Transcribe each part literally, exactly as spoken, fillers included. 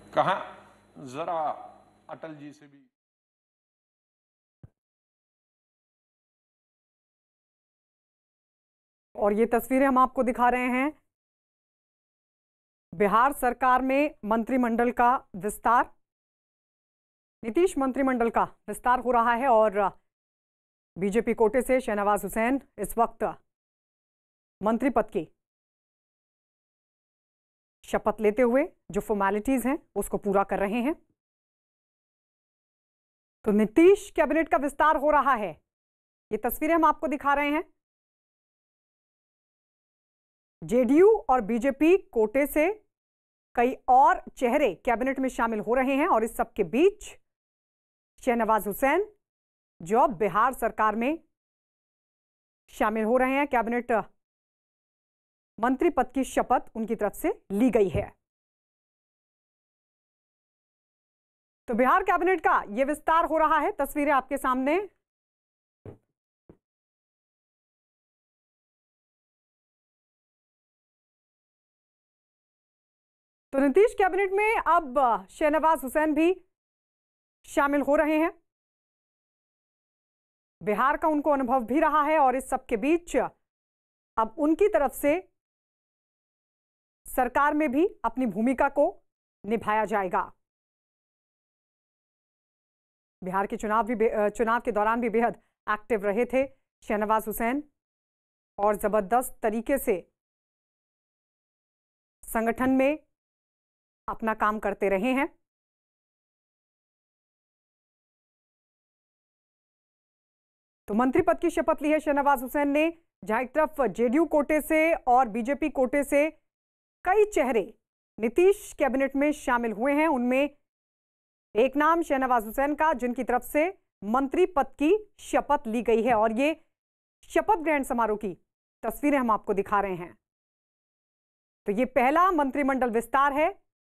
कहा जरा अटल जी से भी। और ये तस्वीरें हम आपको दिखा रहे हैं बिहार सरकार में मंत्रिमंडल का विस्तार। नीतीश मंत्रिमंडल का विस्तार हो रहा है और बीजेपी कोटे से शहनवाज हुसैन इस वक्त मंत्री पद की शपथ लेते हुए जो फॉर्मेलिटीज हैं उसको पूरा कर रहे हैं। तो नीतीश कैबिनेट का विस्तार हो रहा है, ये तस्वीरें हम आपको दिखा रहे हैं। जेडीयू और बीजेपी कोटे से कई और चेहरे कैबिनेट में शामिल हो रहे हैं और इस सब के बीच शहनवाज हुसैन जो बिहार सरकार में शामिल हो रहे हैं, कैबिनेट मंत्री पद की शपथ उनकी तरफ से ली गई है। तो बिहार कैबिनेट का यह विस्तार हो रहा है, तस्वीरें आपके सामने। तो नीतीश कैबिनेट में अब शहनवाज हुसैन भी शामिल हो रहे हैं। बिहार का उनको अनुभव भी रहा है और इस सब के बीच अब उनकी तरफ से सरकार में भी अपनी भूमिका को निभाया जाएगा। बिहार के चुनाव भी चुनाव के दौरान भी बेहद एक्टिव रहे थे शहनवाज हुसैन और जबरदस्त तरीके से संगठन में अपना काम करते रहे हैं। तो मंत्री पद की शपथ ली है शहनवाज हुसैन ने, जहां एक तरफ जेडीयू कोटे से और बीजेपी कोटे से कई चेहरे नीतीश कैबिनेट में शामिल हुए हैं। उनमें एक नाम शहनवाज हुसैन का, जिनकी तरफ से मंत्री पद की शपथ ली गई है और ये शपथ ग्रहण समारोह की तस्वीरें हम आपको दिखा रहे हैं। तो ये पहला मंत्रिमंडल विस्तार है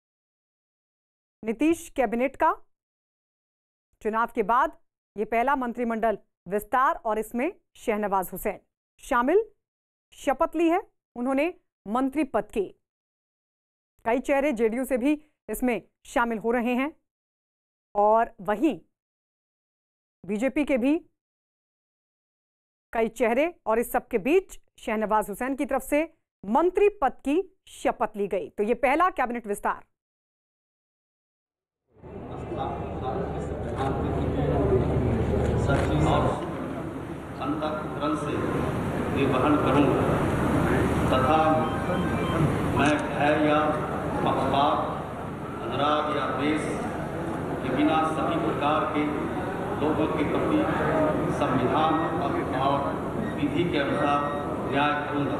नीतीश कैबिनेट का। चुनाव के बाद ये पहला मंत्रिमंडल विस्तार और इसमें शहनवाज हुसैन शामिल, शपथ ली है उन्होंने मंत्री पद की। कई चेहरे जेडीयू से भी इसमें शामिल हो रहे हैं और वहीं बीजेपी के भी कई चेहरे और इस सब के बीच शहनवाज हुसैन की तरफ से मंत्री पद की शपथ ली गई। तो यह पहला कैबिनेट विस्तार। अंतःकरण से निर्वहन करूंगा तथा मैं भय या पक्षपात, अनुराग या द्वेष के बिना सभी प्रकार के लोगों के प्रति संविधान और विधि के अनुसार न्याय करूंगा।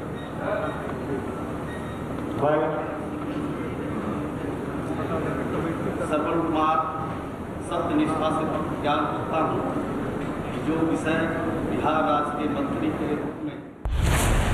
सर्वण कुमार सत्यनिष्ठा से ज्ञान करता हूँ जो विषय बिहार राज्य के मंत्री के